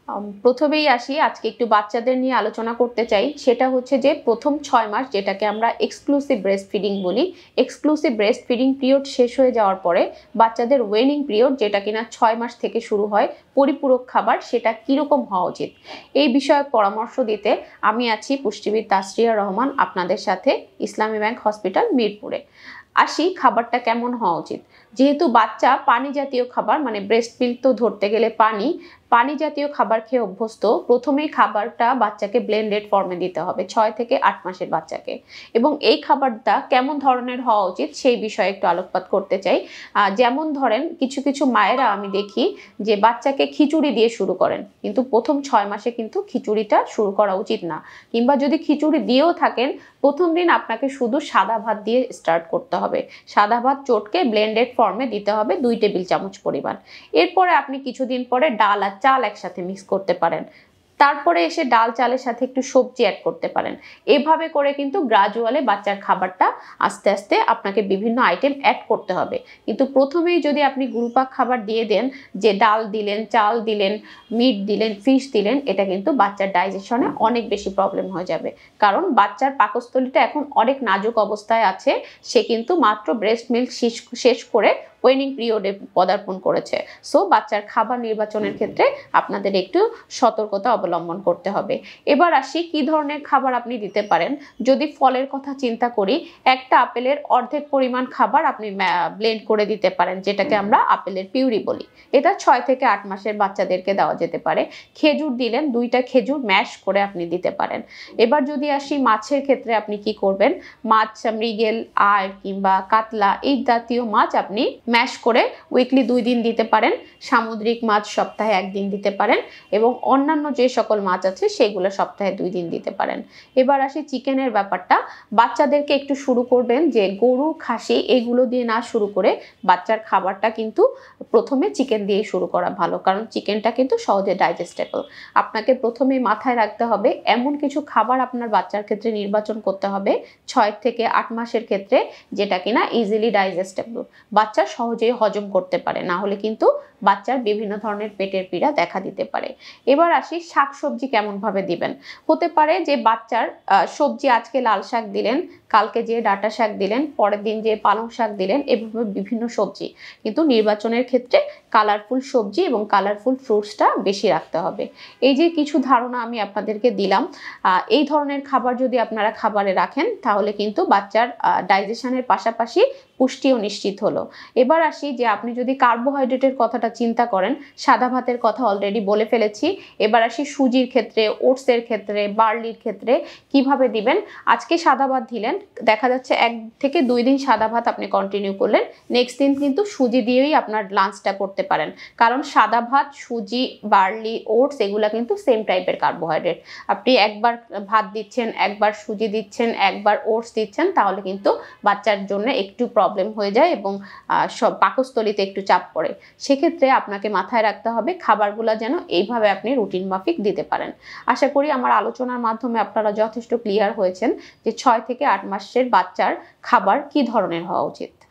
প্রথমেই আসি, আজকে একটু বাচ্চাদের নিয়ে আলোচনা করতে চাই। সেটা হচ্ছে যে প্রথম 6 মাস, যেটাকে আমরা এক্সক্লুসিভ ব্রেস্ট ফিডিং বলি, এক্সক্লুসিভ ব্রেস্ট ফিডিং পিরিয়ড শেষ হয়ে যাওয়ার পরে বাচ্চাদের ওয়েনিং পিরিয়ড, যেটা কিনা 6 মাস থেকে শুরু হয়, পরিপূরক খাবার সেটা কীরকম হওয়া উচিত, এই বিষয়ে পরামর্শ দিতে আমি আছি পুষ্টিবিদ তাসরিয়া রহমান আপনাদের সাথে, ইসলামী ব্যাংক হসপিটাল, মিরপুরে। আসি খাবারটা কেমন হওয়া উচিত। যেহেতু বাচ্চা পানি জাতীয় খাবার, মানে ব্রেস্ট মিল্ক তো ধরতে গেলে পানি জাতীয় খাবার খেয়ে অভ্যস্ত, প্রথমেই খাবারটা বাচ্চাকে ব্লেন্ডেড ফর্মে দিতে হবে 6 থেকে 8 মাসের বাচ্চাকে। এবং এই খাবারটা কেমন ধরনের হওয়া উচিত সেই বিষয়ে একটু আলোকপাত করতে চাই। যেমন ধরেন, কিছু কিছু মায়েরা আমি দেখি যে বাচ্চাকে খিচুড়ি দিয়ে শুরু করেন, কিন্তু প্রথম 6 মাসে কিন্তু খিচুড়িটা শুরু করা উচিত না। কিংবা যদি খিচুড়ি দিয়েও থাকেন, প্রথম দিন আপনাকে শুধু সাদা ভাত দিয়ে স্টার্ট করতে হবে। সাদা ভাত চটকে ব্লেন্ডেড ফর্মে দিতে হবে 2 টেবিল চামচ পরিমাণ। এরপরে আপনি কিছুদিন পরে ডাল আর চাল একসাথে মিক্স করতে পারেন। তারপরে এসে ডাল চালের সাথে একটু সবজি অ্যাড করতে পারেন। এভাবে করে কিন্তু গ্রাজুয়ালি বাচ্চার খাবারটা আস্তে আস্তে আপনাকে বিভিন্ন আইটেম অ্যাড করতে হবে। কিন্তু প্রথমেই যদি আপনি গুরুপাক খাবার দিয়ে দেন, যে ডাল দিলেন, চাল দিলেন, মিট দিলেন, ফিশ দিলেন, এটা কিন্তু বাচ্চার ডাইজেশনে অনেক বেশি প্রবলেম হয়ে যাবে। কারণ বাচ্চার পাকস্থলীটা এখন অনেক নাজুক অবস্থায় আছে, সে কিন্তু মাত্র ব্রেস্ট মিল্ক শেষ করে ওয়েনিং পিরিয়ডে পদার্পণ করেছে। সো বাচ্চার খাবার নির্বাচনের ক্ষেত্রে আপনাদের একটু সতর্কতা অবলম্বন করতে হবে। এবার আসি কি ধরনের খাবার আপনি দিতে পারেন। যদি ফলের কথা চিন্তা করি, একটা আপেলের অর্ধেক পরিমাণ খাবার আপনি ব্লেন্ড করে দিতে পারেন, যেটাকে আমরা আপেলের পিউরি বলি। এটা 6 থেকে 8 মাসের বাচ্চাদেরকে দেওয়া যেতে পারে। খেজুর দিলেন, 2টা খেজুর ম্যাশ করে আপনি দিতে পারেন। এবার যদি আসি মাছের ক্ষেত্রে, আপনি কি করবেন, মাছ, মৃগেল, আড় কিংবা কাতলা এই জাতীয় মাছ আপনি ম্যাশ করে উইকলি 2 দিন দিতে পারেন। সামুদ্রিক মাছ সপ্তাহে 1 দিন দিতে পারেন, এবং অন্যান্য যে সকল মাছ আছে সেগুলো সপ্তাহে 2 দিন দিতে পারেন। এবার আসি চিকেনের ব্যাপারটা। বাচ্চাদেরকে একটু শুরু করবেন যে গরু, খাসি এগুলো দিয়ে না শুরু করে বাচ্চার খাবারটা কিন্তু প্রথমে চিকেন দিয়েই শুরু করা ভালো, কারণ চিকেনটা কিন্তু সহজে ডাইজেস্টেবল। আপনাকে প্রথমেই মাথায় রাখতে হবে এমন কিছু খাবার আপনার বাচ্চার ক্ষেত্রে নির্বাচন করতে হবে 6 থেকে 8 মাসের ক্ষেত্রে, যেটা কিনা ইজিলি ডাইজেস্টেবল, বাচ্চা সহজেই হজম করতে পারে, না হলে কিন্তু বাচ্চার বিভিন্ন ধরনের পেটের পীড়া দেখা দিতে পারে। এবার আসি শাকসবজি কেমন ভাবে দিবেন। হতে পারে যে বাচ্চার সবজি আজকে লাল শাক দিলেন, কালকে যে ডাঁটা শাক দিলেন, পরের দিন যে পালং শাক দিলেন, এভাবে বিভিন্ন সবজি। কিন্তু নির্বাচনের ক্ষেত্রে কালারফুল সবজি এবং কালারফুল ফ্রুটসটা বেশি রাখতে হবে। এই যে কিছু ধারণা আমি আপনাদেরকে দিলাম, এই ধরনের খাবার যদি আপনারা খাবারে রাখেন, তাহলে কিন্তু বাচ্চার ডাইজেশনের পাশাপাশি পুষ্টিও নিশ্চিত হলো। এবার আসি যে আপনি যদি কার্বোহাইড্রেটের কথাটা চিন্তা করেন, সাদা ভাতের কথা অলরেডি বলে ফেলেছি। এবার আসি সুজির ক্ষেত্রে, ওটসের ক্ষেত্রে, বার্লির ক্ষেত্রে কিভাবে দিবেন। আজকে সাদা ভাত দিলেন, দেখা যাচ্ছে 1 থেকে 2 দিন সাদা ভাত আপনি কন্টিনিউ করলেন, নেক্সট দিন কিন্তু সুজি দিয়েই আপনার লাঞ্চটা করতে পারেন। কারণ সাদা ভাত, সুজি, বার্লি, ওটস এগুলা কিন্তু সেম টাইপের কার্বোহাইড্রেট। আপনি একবার ভাত দিচ্ছেন, একবার সুজি দিচ্ছেন, একবার ওটস দিচ্ছেন, তাহলে কিন্তু বাচ্চার জন্য একটু প্রবলেম হয়ে যায় এবং সব পাকস্থলীতে একটু চাপ পড়ে। সেক্ষেত্রে আপনাকে মাথায় রাখতে হবে খাবারগুলো যেন এইভাবে আপনি রুটিন মাফিক দিতে পারেন। আশা করি আমার আলোচনার মাধ্যমে আপনারা যথেষ্ট ক্লিয়ার হয়েছেন যে 6 থেকে 8 মাসের বাচ্চার খাবার কি ধরনের হওয়া উচিত।